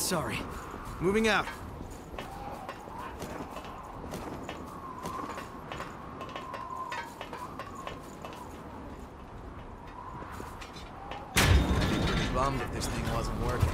Sorry. Moving out. I'd be pretty bummed if this thing wasn't working.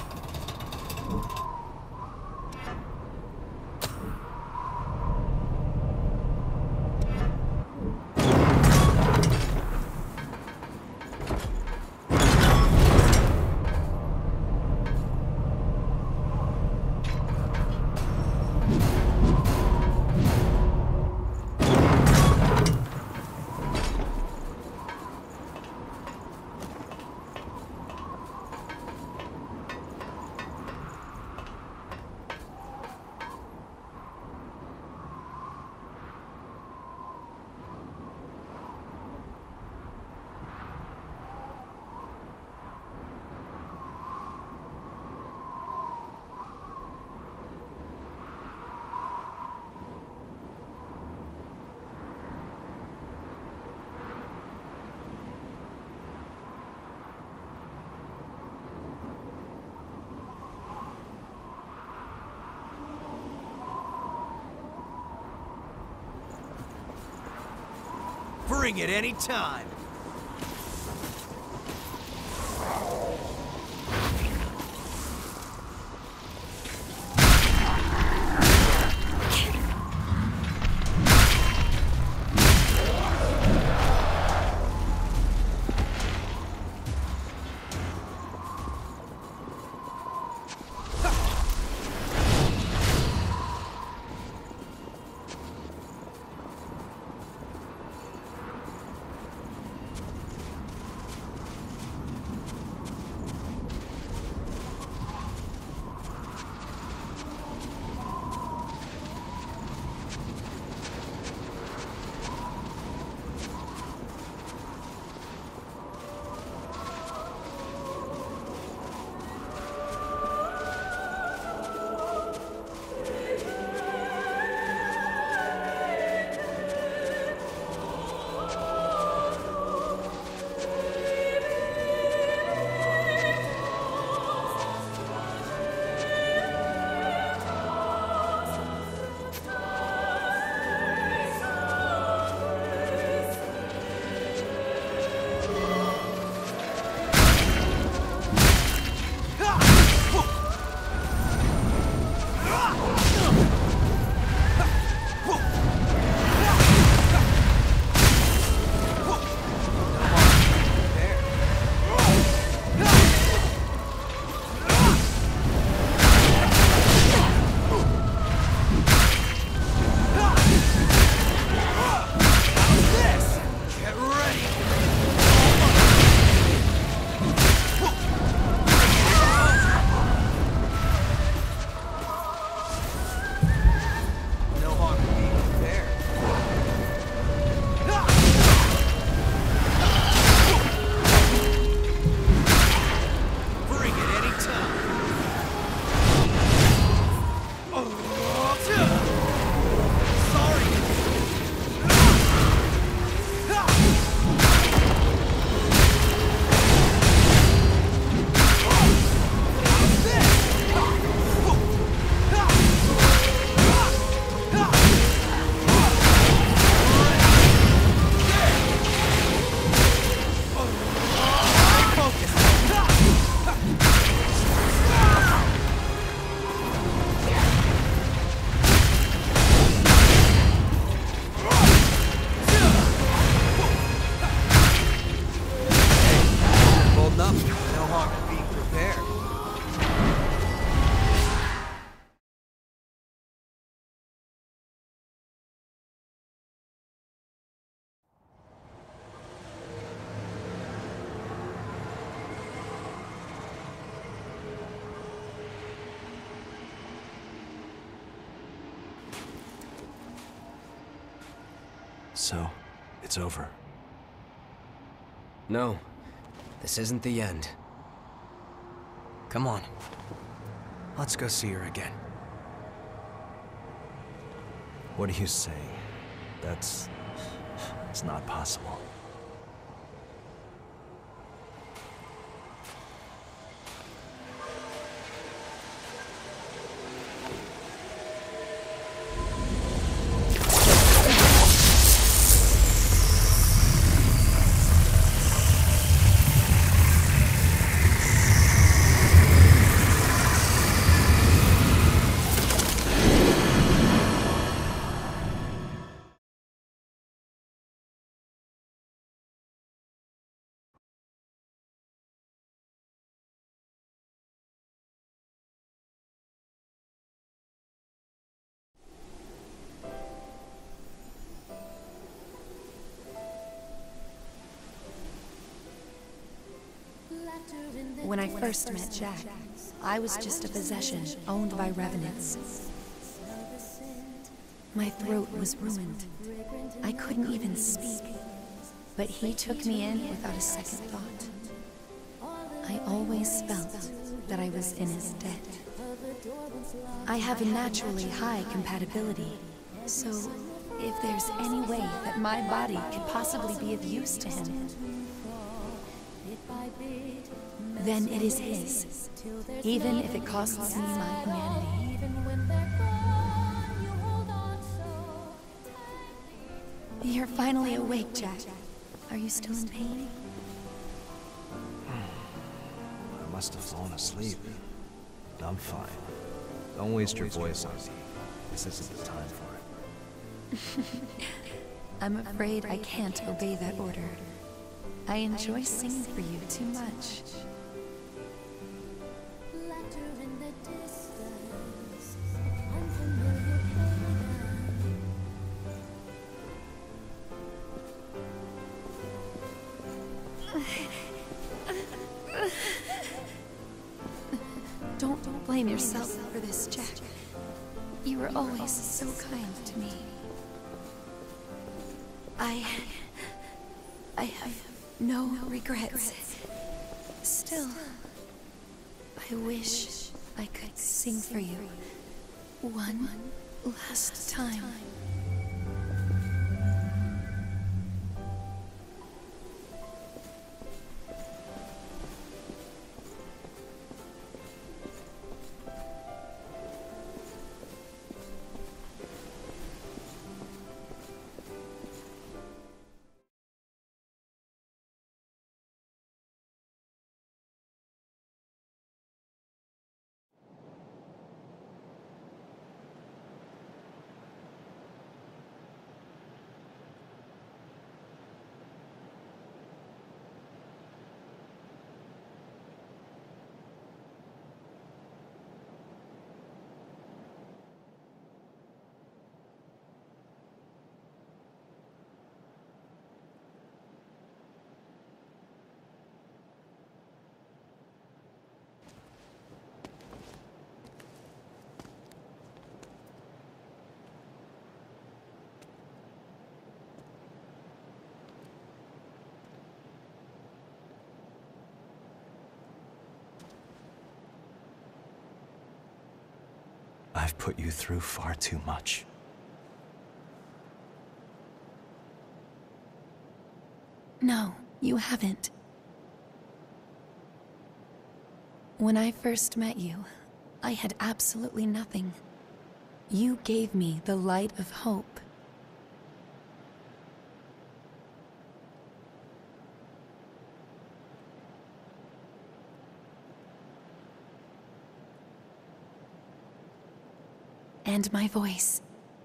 Bring it any time. So, it's over. No, this isn't the end. Come on. Let's go see her again. What do you say? It's not possible. When I first met Jack, I was just a possession owned by revenants. My throat was ruined. I couldn't even speak. But he took me in without a second thought. I always felt that I was in his debt. I have a naturally high compatibility, so if there's any way that my body could possibly be of use to him, then it is his, even if it costs me my humanity. You're finally awake, Jack. Are you still in pain? I must have fallen asleep. I'm fine. Don't waste your voice on me. This isn't the time for it. I'm afraid I can't obey that order. I enjoy singing for you too much. Don't blame yourself for this, Jack. You were always so kind to me. I have no regrets. Still, I wish I could sing for you one last time. I've put you through far too much. No, you haven't. When I first met you, I had absolutely nothing. You gave me the light of hope. And my voice.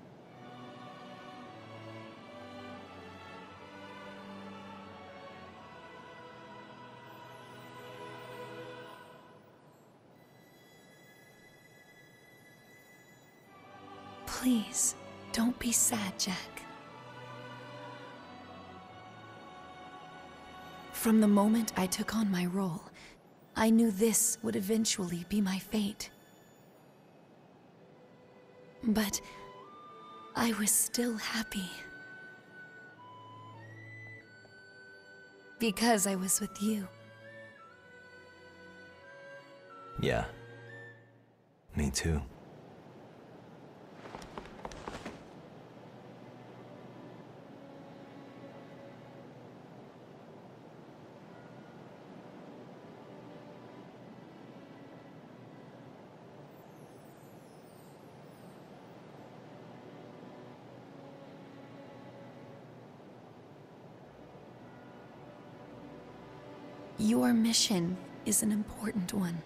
Please, don't be sad, Jack. From the moment I took on my role, I knew this would eventually be my fate. But I was still happy. Because I was with you. Yeah. Me too. Your mission is an important one.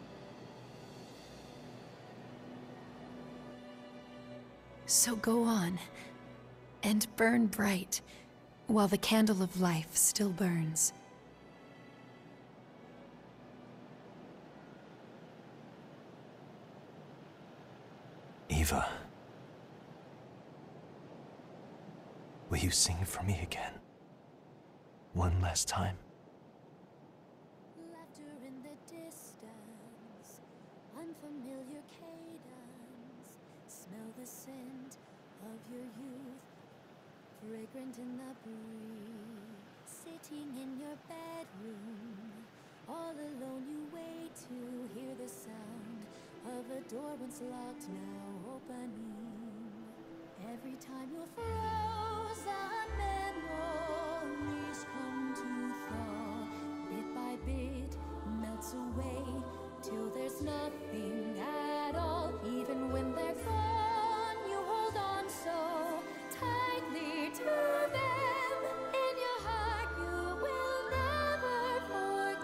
So go on, and burn bright, while the candle of life still burns. Eva. Will you sing for me again? One last time? Unfamiliar cadence, smell the scent of your youth, fragrant in the breeze. Sitting in your bedroom, all alone you wait to hear the sound of a door once locked, now opening. Every time your frozen memories come to thaw, bit by bit melts away till there's nothing at all. Even when they're gone, you hold on so tightly to them. In your heart you will never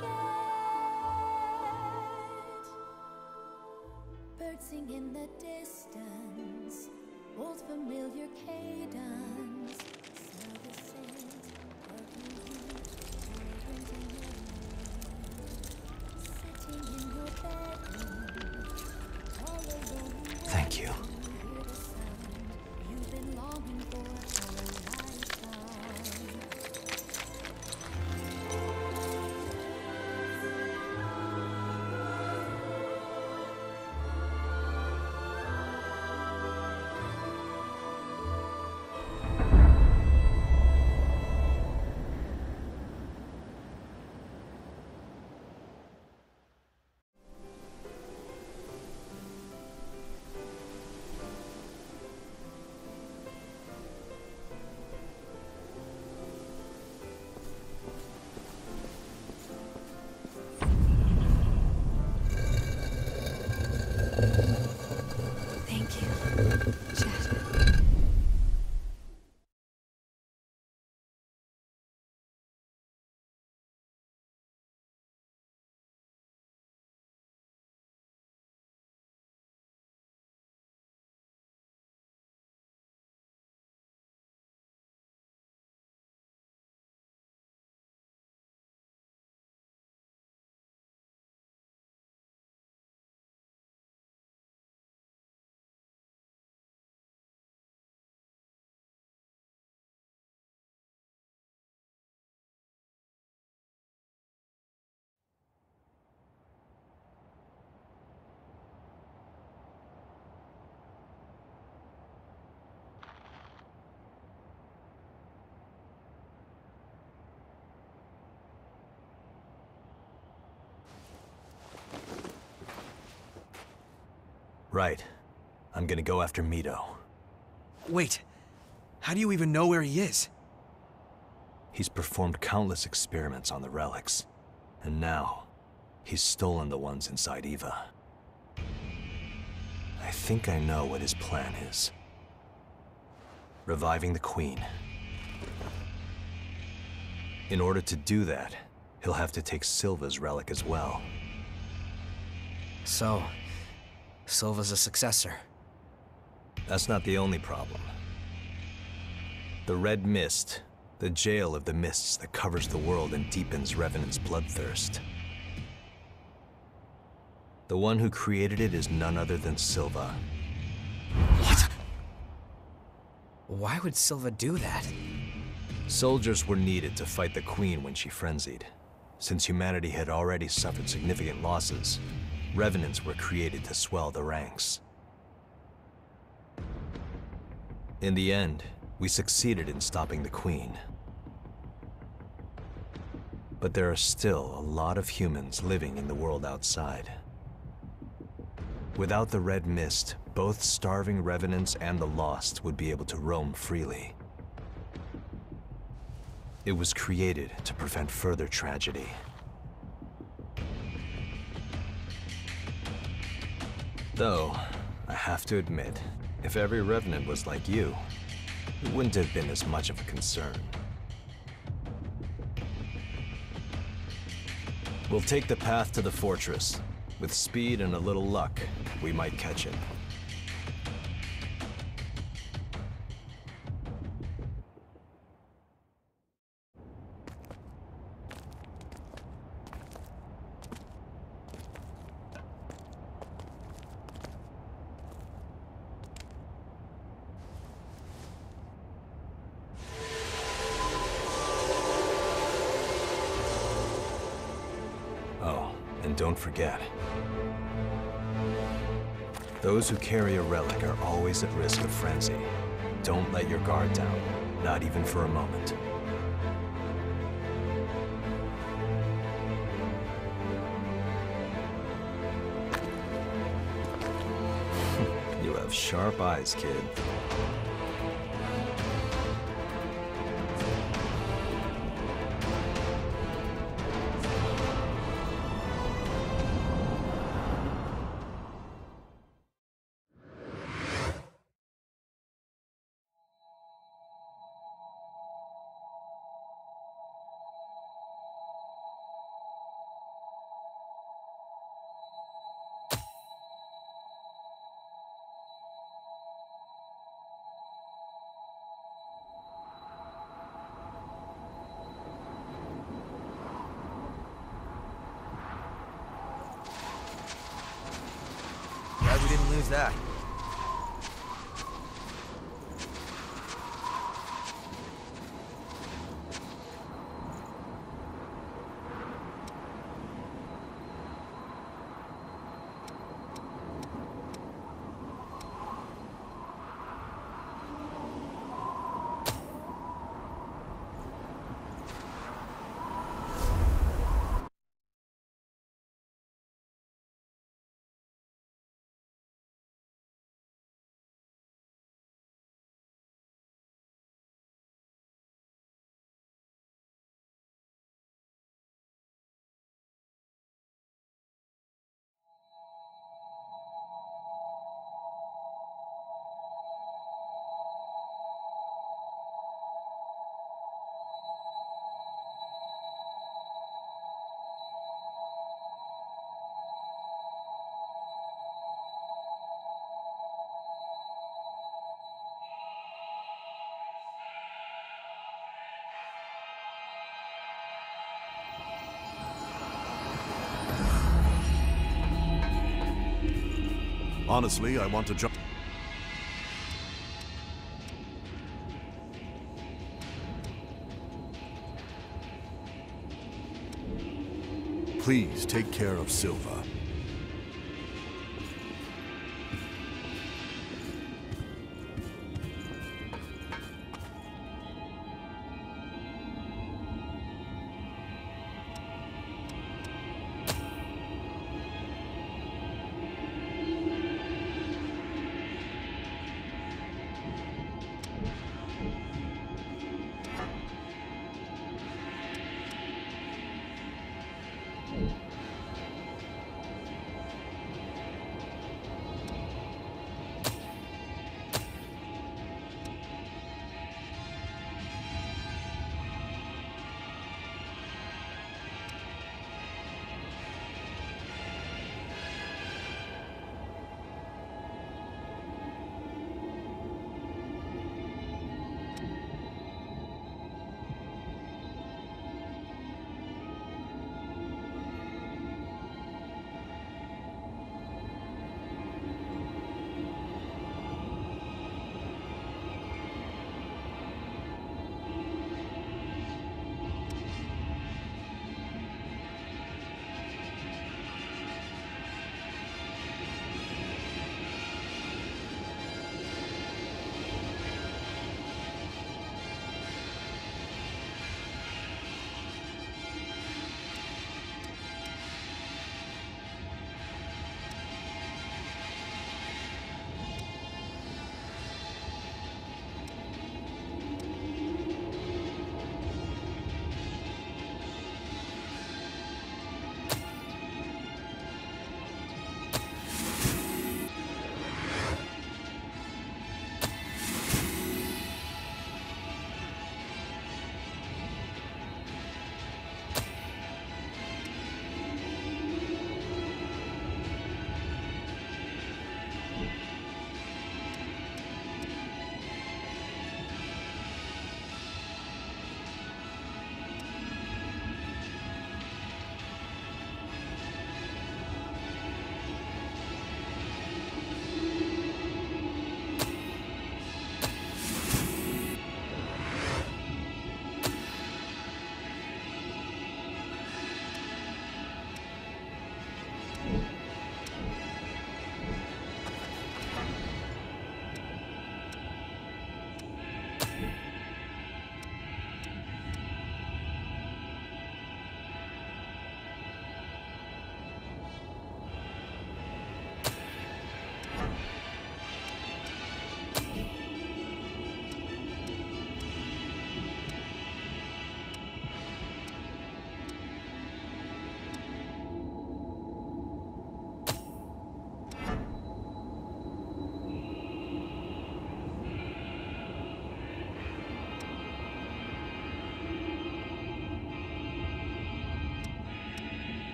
forget. Birds sing in the distance, old familiar cadence. Smell the scent of your youth, fragrant in your room. Sitting in your bedroom, all alone you wait Thank you. to hear the sound you've been longing for a lifetime. Thank you, Chad. Right. I'm gonna go after Mito. Wait. How do you even know where he is? He's performed countless experiments on the relics. And now, he's stolen the ones inside Eva. I think I know what his plan is. Reviving the Queen. In order to do that, he'll have to take Silva's relic as well. So, Silva's a successor. That's not the only problem. The Red Mist, the jail of the mists that covers the world and deepens Revenant's bloodthirst. The one who created it is none other than Silva. What? Why would Silva do that? Soldiers were needed to fight the Queen when she frenzied. Since humanity had already suffered significant losses, Revenants were created to swell the ranks. In the end, we succeeded in stopping the Queen. But there are still a lot of humans living in the world outside. Without the Red Mist, both starving Revenants and the Lost would be able to roam freely. It was created to prevent further tragedy. Though, I have to admit, if every Revenant was like you, it wouldn't have been as much of a concern. We'll take the path to the fortress. With speed and a little luck, we might catch it. Oh, and don't forget, Those who carry a relic are always at risk of frenzy. Don't let your guard down, not even for a moment. You have sharp eyes, kid. Glad we didn't lose that. Honestly, I want to jump. Please take care of Silva.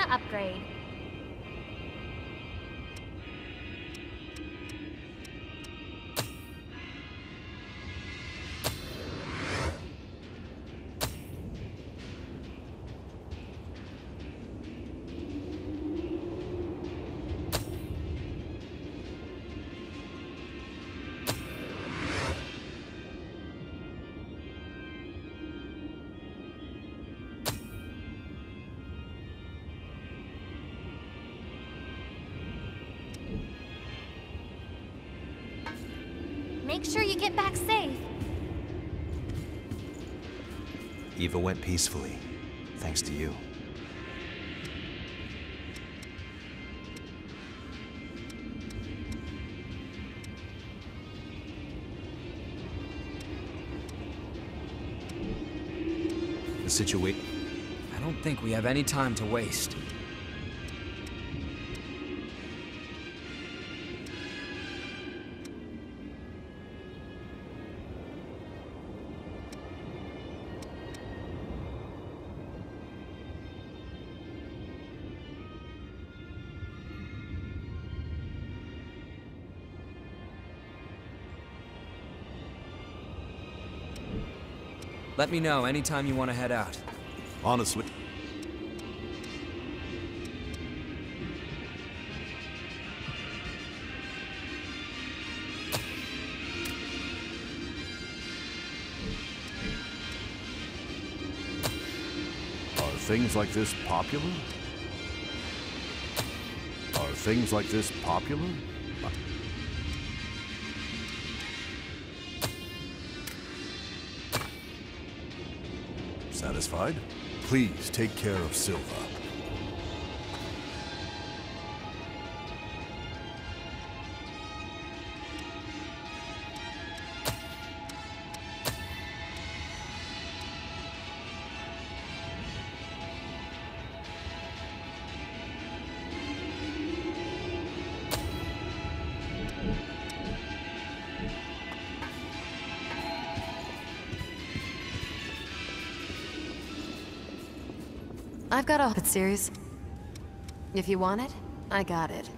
upgrade. Make sure you get back safe. Eva went peacefully, thanks to you. The situation... I don't think we have any time to waste. Let me know anytime you want to head out. Honestly, are things like this popular? Are things like this popular? Satisfied? Please take care of Silva. I've got a... It's serious. If you want it, I got it.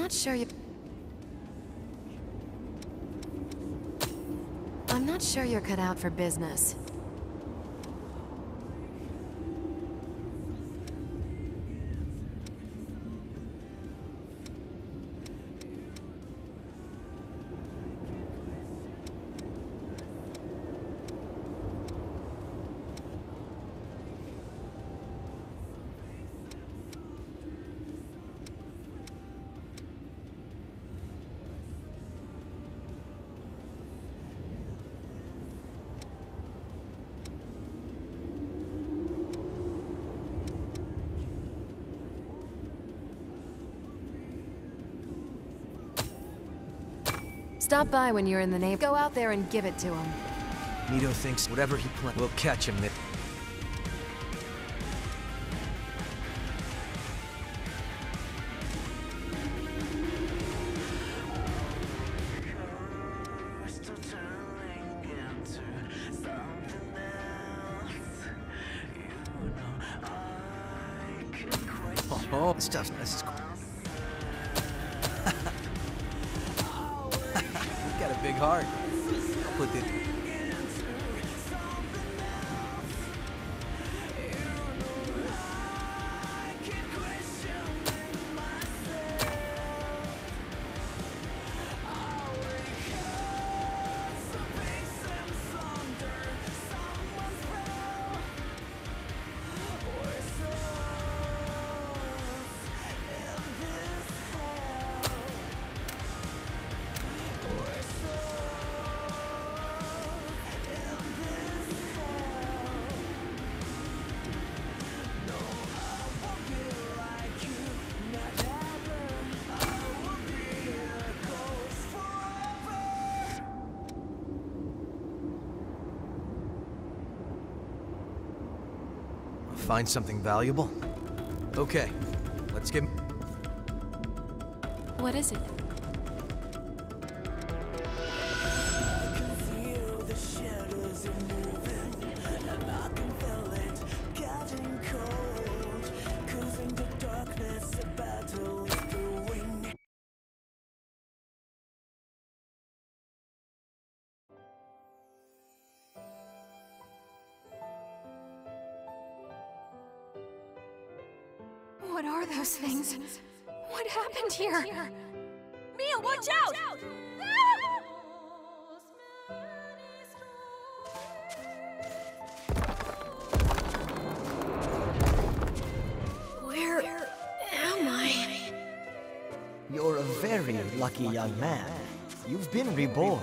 not sure you... I'm not sure you're cut out for business. Stop by when you're in the neighborhood. Go out there and give it to him. Nito thinks whatever he plans, we'll catch him. Oh, this is cool. He's got a big heart. I'll put it. Find something valuable? Okay, let's get... What is it? What are those things? What happened here? Mia, watch out! Where am I? You're a very lucky young man. You've been reborn.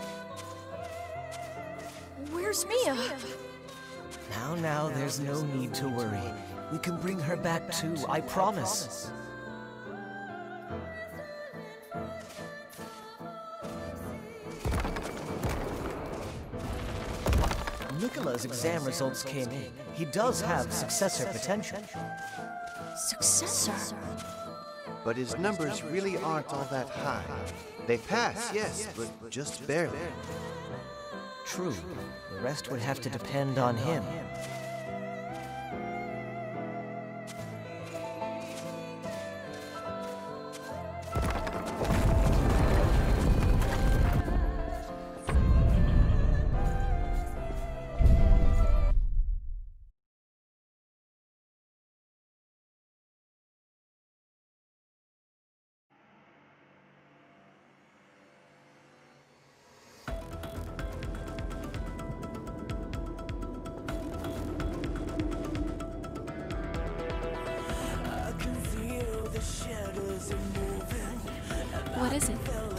Where's Mia? Now, there's no need to worry. We can bring her back too, I promise. Nikola's exam results came in. He does have successor potential. Successor? But his numbers really aren't all that high. They pass, yes, but just barely. True. The rest would have to depend on him. What is it?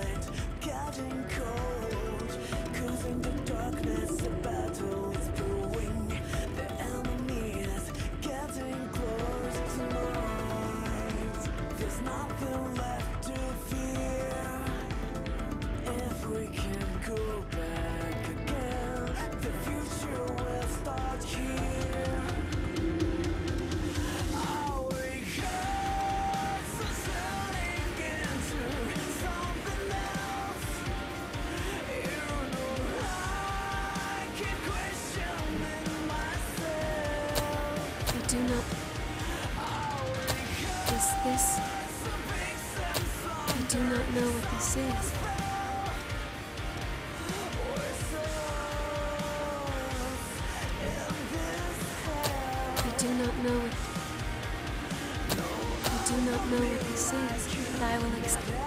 Do not... Is this... do not know what this is. I do not know what... I do not know what this is, but I will explain.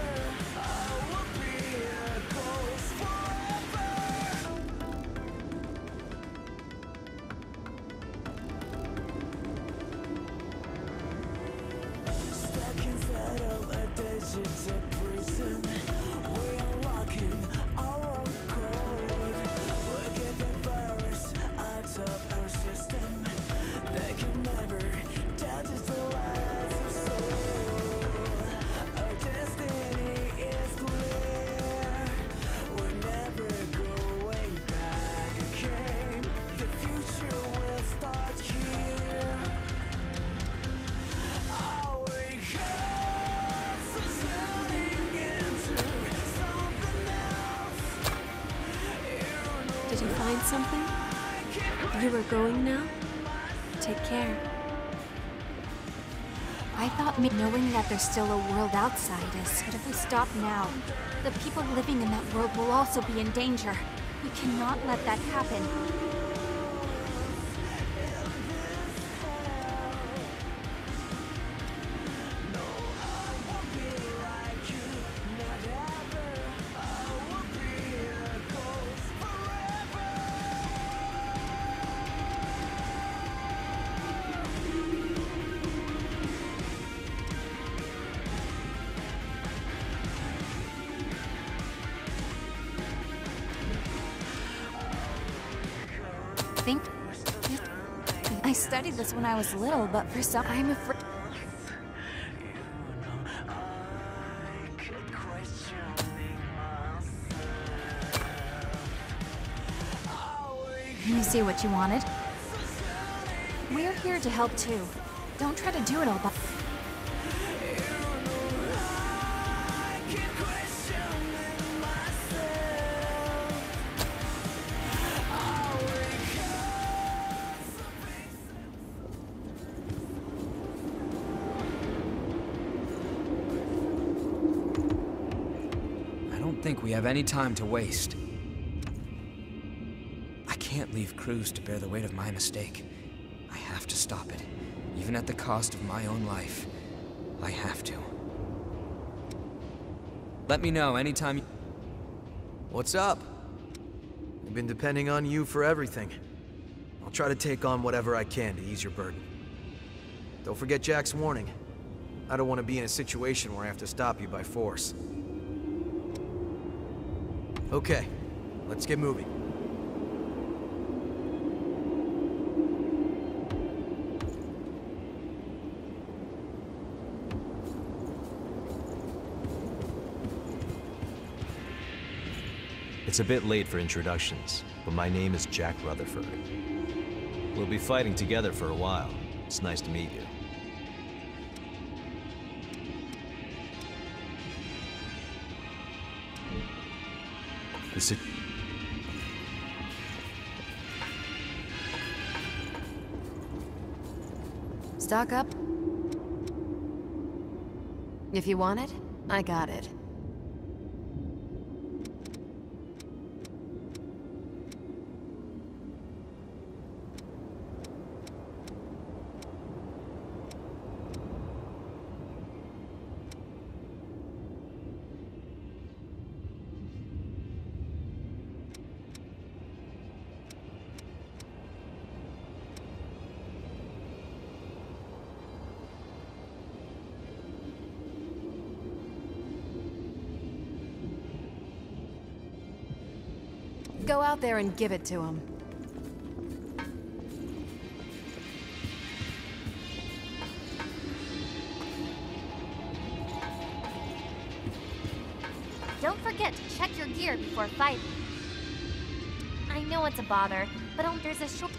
Did you find something? You were going now? Take care. I thought knowing that there's still a world outside us, but if we stop now, the people living in that world will also be in danger. We cannot let that happen. I studied this when I was little, but for some, I'm afraid. You see what you wanted? We're here to help too. Don't try to do it all by... I don't think we have any time to waste. I can't leave Cruz to bear the weight of my mistake. I have to stop it, even at the cost of my own life. I have to. Let me know anytime you... What's up? I've been depending on you for everything. I'll try to take on whatever I can to ease your burden. Don't forget Jack's warning. I don't want to be in a situation where I have to stop you by force. Okay, let's get moving. It's a bit late for introductions, but my name is Jack Rutherford. We'll be fighting together for a while. It's nice to meet you. Stock up? If you want it, I got it. Go out there and give it to him. Don't forget to check your gear before fighting. I know it's a bother, but there's a short...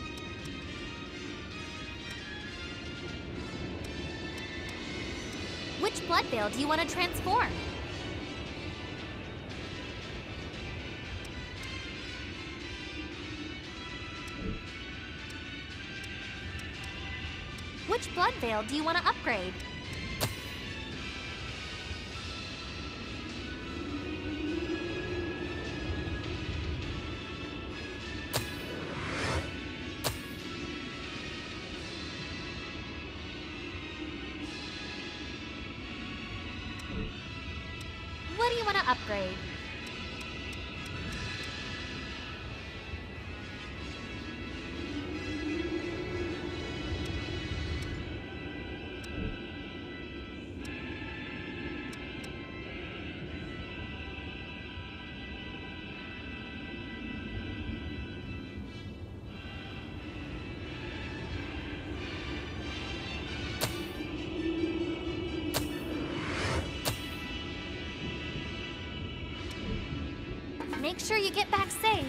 Which blood veil do you want to transform? Which blood veil do you want to upgrade? want to upgrade. Make sure you get back safe.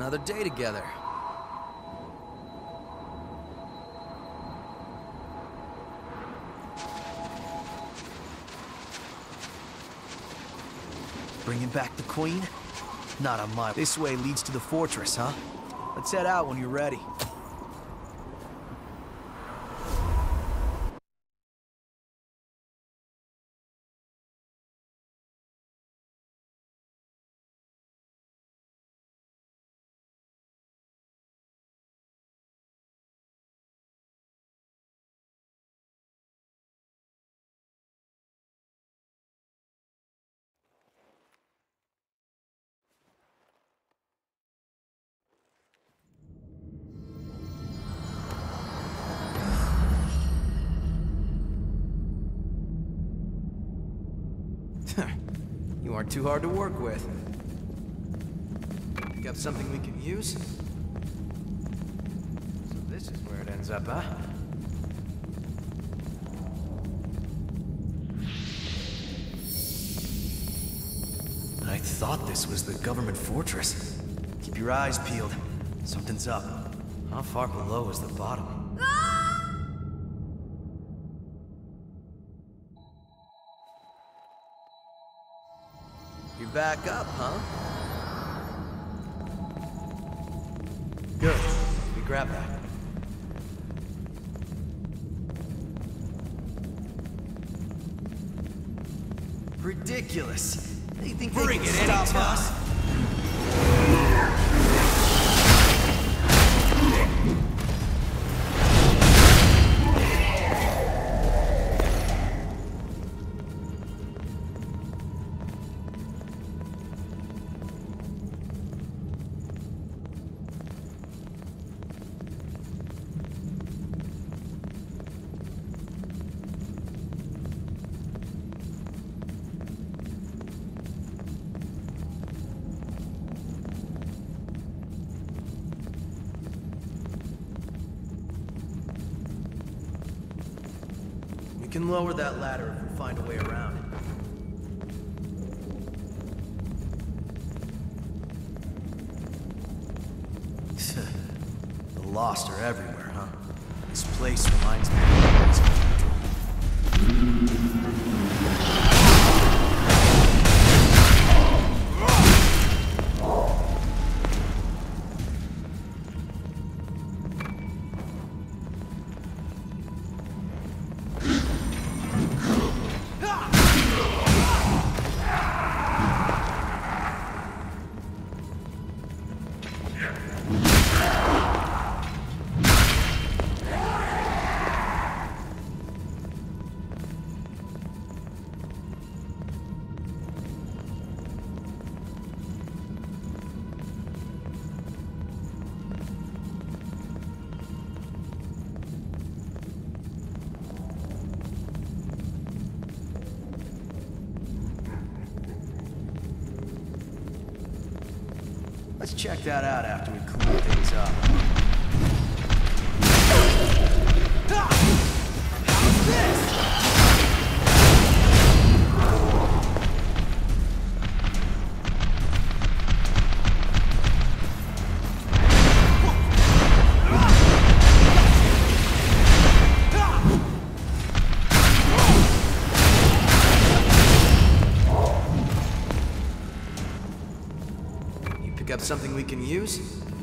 another day together. Bringing back the Queen? Not on my... This way leads to the fortress, huh? Let's head out when you're ready. You aren't too hard to work with. Pick up something we can use? So this is where it ends up, huh? I thought this was the government fortress. Keep your eyes peeled. Something's up. How far below is the bottom? You're back up, huh? Good. We grab that. Ridiculous. They think they can stop us? We can lower that ladder if we find a way around. The Lost are everywhere, huh? This place reminds me of Resident Let's check that out after we clean things up. How's this? Pick up something we can use?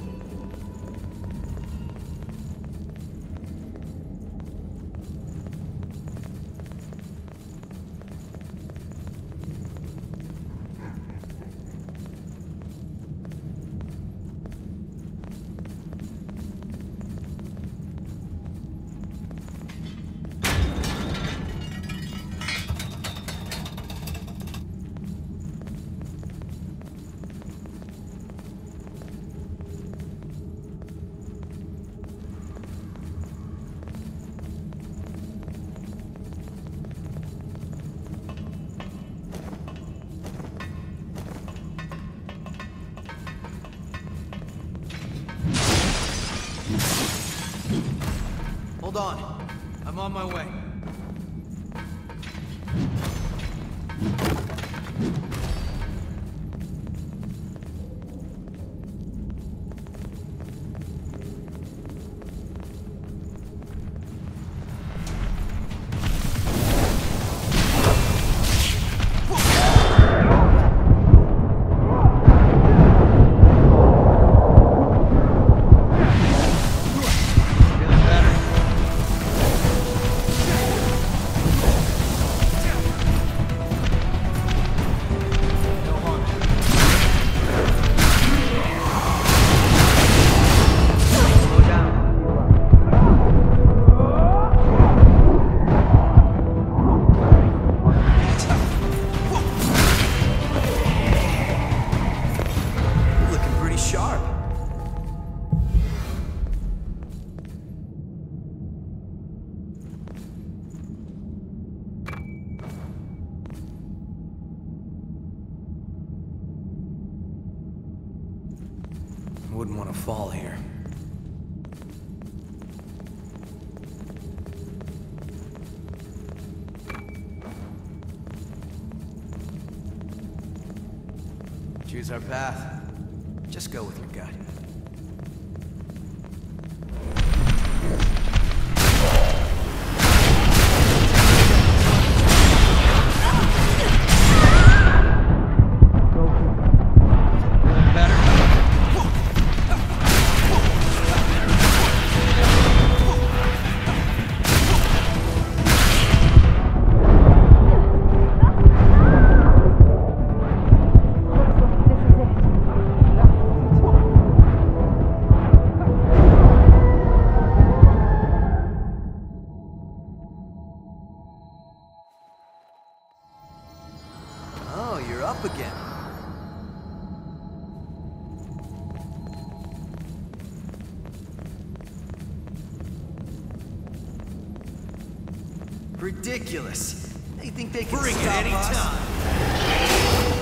Hold on. I'm on my way. Wouldn't want to fall here. Choose our path. Just go with your gut. Oh, you're up again. Ridiculous. They think they can Bring it stop anytime. us?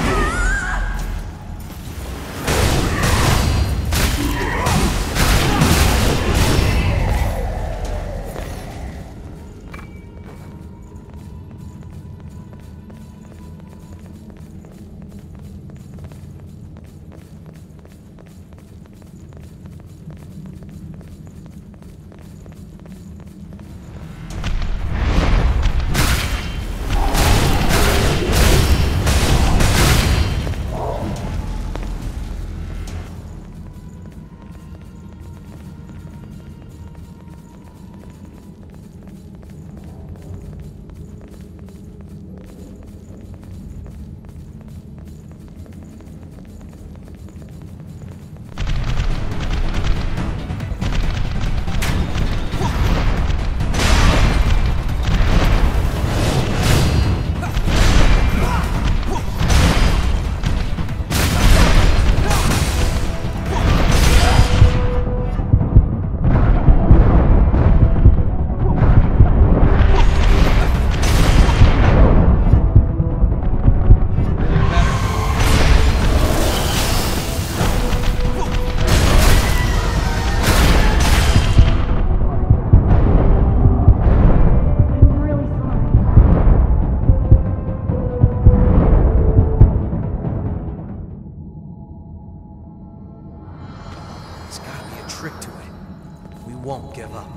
There's gotta be a trick to it. We won't give up.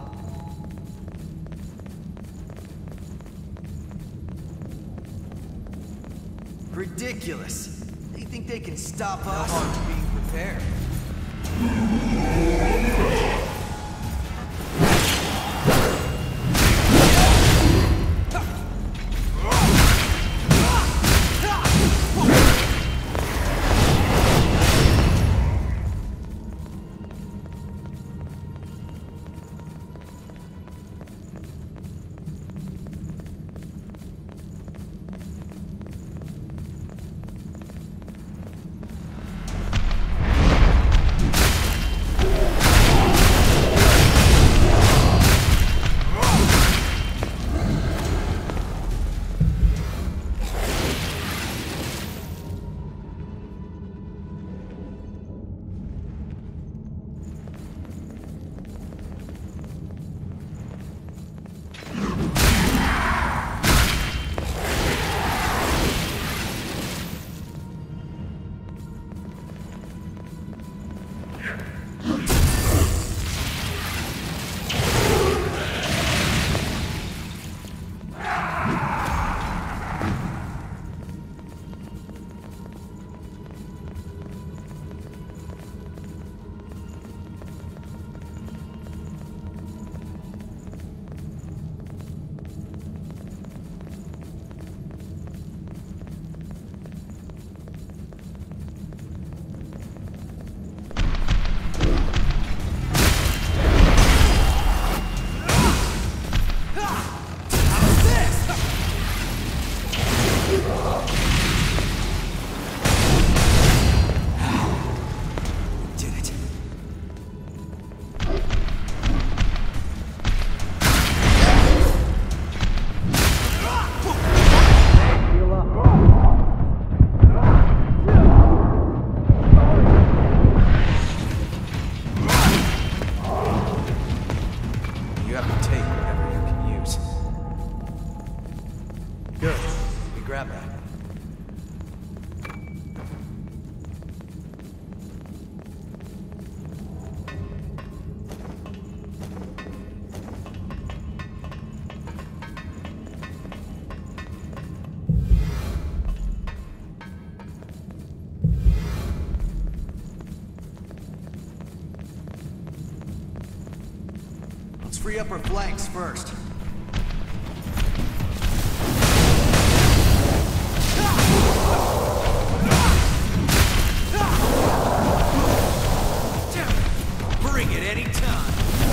Ridiculous. They think they can stop us? No harm to being prepared. free up our flanks first. Bring it anytime.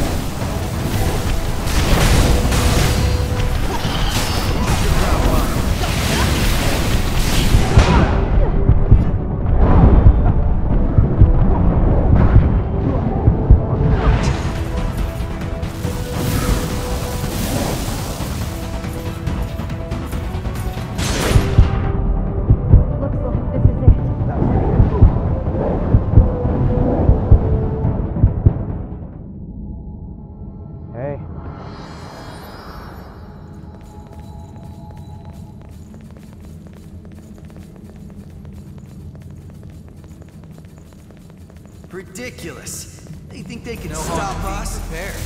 Ridiculous. They think they can stop us? Prepare.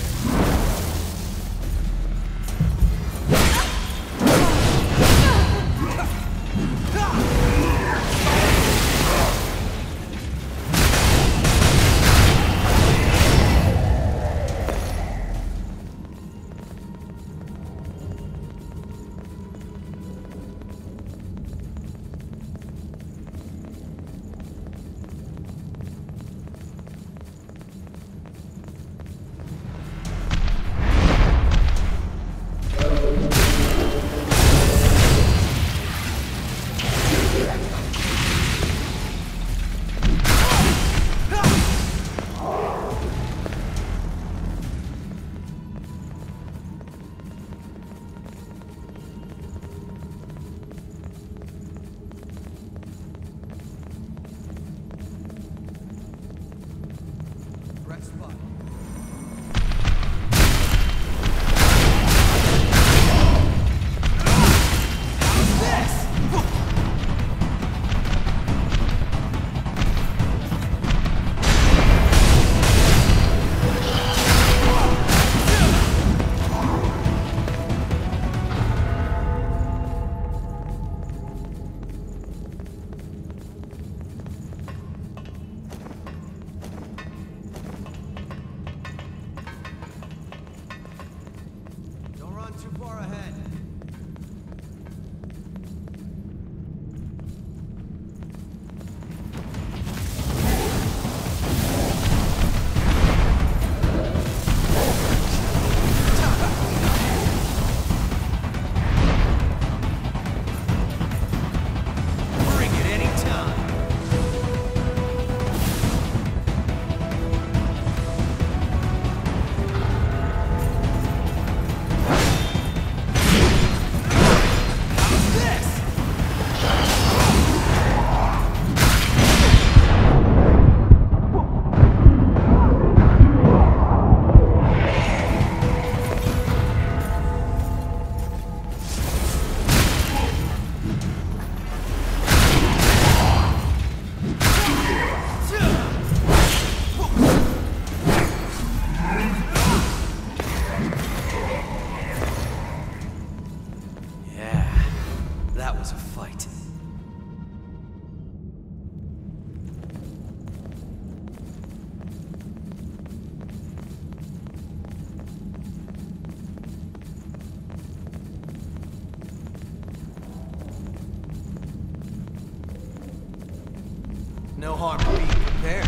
No harm in being prepared.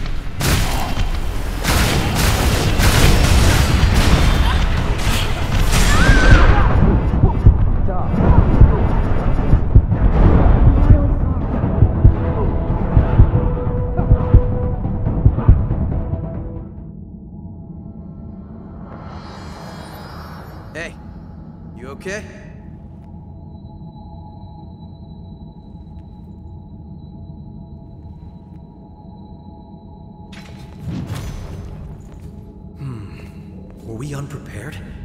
Hey, you okay? Were we unprepared?